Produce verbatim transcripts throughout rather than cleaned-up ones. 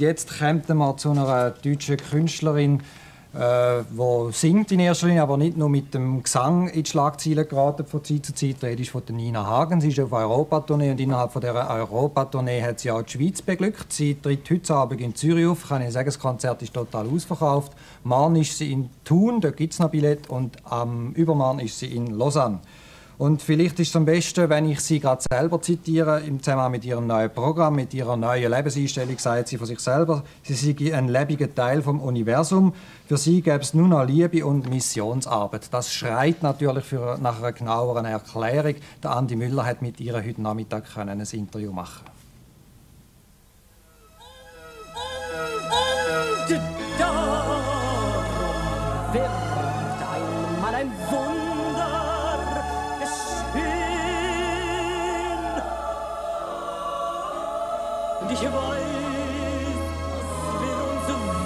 jetzt kommt man zu einer deutschen Künstlerin, äh, die singt in erster Linie, aber nicht nur mit dem Gesang in die Schlagzeilen geraten von Zeit zu Zeit. Die Rede ist von der Nina Hagen. Sie ist auf Europatournee und innerhalb von dieser Europatournee hat sie auch die Schweiz beglückt. Sie tritt heute Abend in Zürich auf. Ich kann Ihnen sagen, das Konzert ist total ausverkauft. Morgen ist sie in Thun, da gibt es noch Billett, und am Übermorgen ist sie in Lausanne. Und vielleicht ist es am besten, wenn ich sie gerade selber zitiere, im Zusammenhang mit ihrem neuen Programm, mit ihrer neuen Lebenseinstellung, sagt sie von sich selber, sie sei ein lebendiger Teil vom Universum. Für sie gäbe es nur noch Liebe und Missionsarbeit. Das schreit natürlich für, nach einer genaueren Erklärung. Der Andi Müller hat mit ihr heute Nachmittag ein Interview machen. Wird einmal ein Wunder geschehen. Und ich weiß, dass wir uns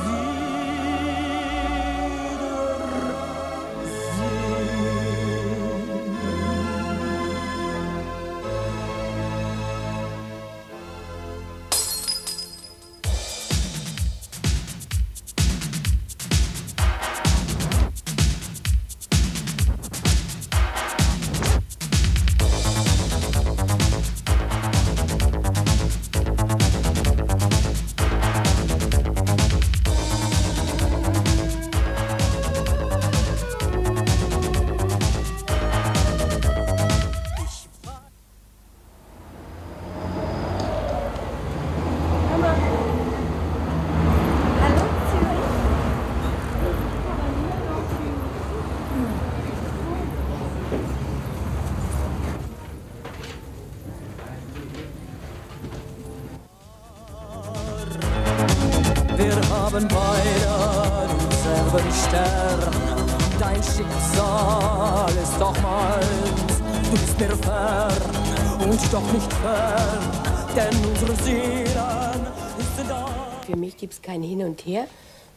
haben beide denselben Stern. Dein Schicksal ist doch meins. Du bist mir fern und doch nicht fern, denn unsere Seelen sind da. Für mich gibt es kein Hin und Her.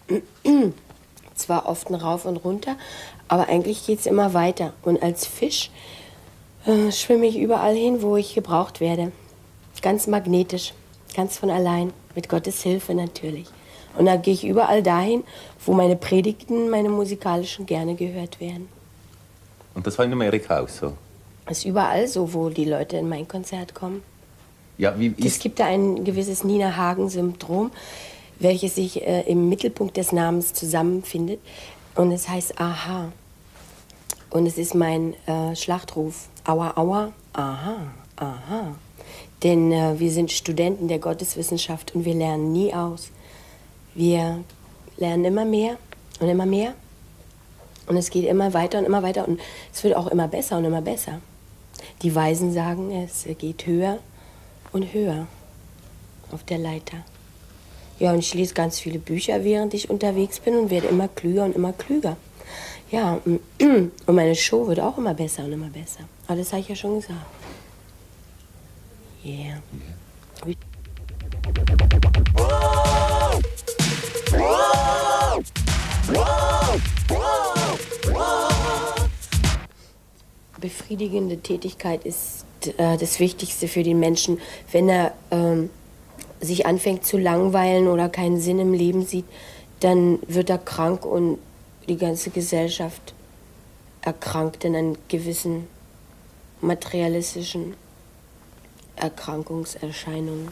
Zwar oft ein Rauf und Runter, aber eigentlich geht es immer weiter. Und als Fisch äh, schwimme ich überall hin, wo ich gebraucht werde. Ganz magnetisch, ganz von allein, mit Gottes Hilfe natürlich. Und da gehe ich überall dahin, wo meine Predigten, meine musikalischen gerne gehört werden. Und das war in Amerika auch so? Das ist überall so, wo die Leute in mein Konzert kommen. Ja, wie ist es gibt da ein gewisses Nina Hagen-Syndrom, welches sich äh, im Mittelpunkt des Namens zusammenfindet. Und es heißt Aha. Und es ist mein äh, Schlachtruf. Aua, aua, aha, aha. Denn äh, wir sind Studenten der Gotteswissenschaft und wir lernen nie aus. Wir lernen immer mehr und immer mehr. Und es geht immer weiter und immer weiter. Und es wird auch immer besser und immer besser. Die Weisen sagen, es geht höher und höher auf der Leiter. Ja, und ich lese ganz viele Bücher, während ich unterwegs bin, und werde immer klüger und immer klüger. Ja, und meine Show wird auch immer besser und immer besser. Aber das habe ich ja schon gesagt. Yeah. Yeah. Befriedigende Tätigkeit ist äh, das Wichtigste für den Menschen. Wenn er ähm, sich anfängt zu langweilen oder keinen Sinn im Leben sieht, dann wird er krank und die ganze Gesellschaft erkrankt in einen gewissen materialistischen Erkrankungserscheinungen.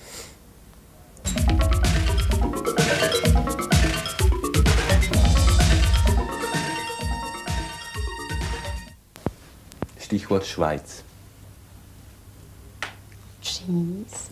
Stichwort Schweiz. Cheese.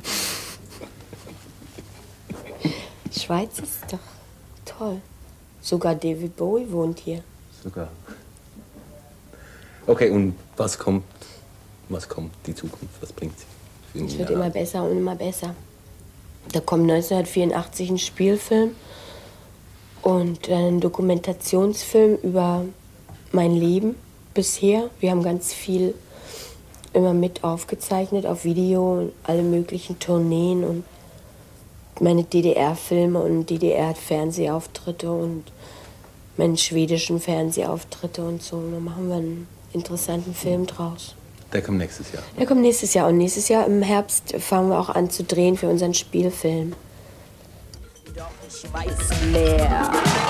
Schweiz ist doch toll. Sogar David Bowie wohnt hier. Sogar. Okay, und was kommt? Was kommt die Zukunft? Was bringt sie? Es wird immer besser und immer besser. Da kommt neunzehnhundertvierundachtzig ein Spielfilm und ein Dokumentationsfilm über mein Leben bisher. Wir haben ganz viel immer mit aufgezeichnet auf Video und alle möglichen Tourneen und meine D D R-Filme und D D R-Fernsehauftritte und meine schwedischen Fernsehauftritte und so. Da machen wir einen interessanten Film draus. Der kommt nächstes Jahr. Der kommt nächstes Jahr. Und nächstes Jahr im Herbst fangen wir auch an zu drehen für unseren Spielfilm. Doch ich weiß mehr.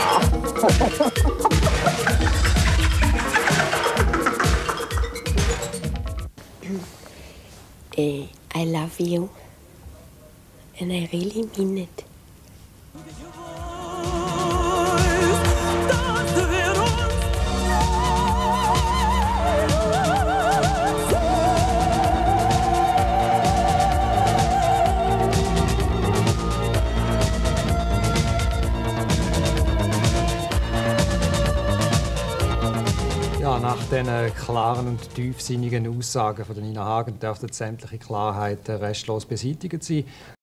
eh, I love you. And I really mean it. Ja, nach diesen klaren und tiefsinnigen Aussagen von Nina Hagen dürften sämtliche Klarheiten restlos beseitigt sein.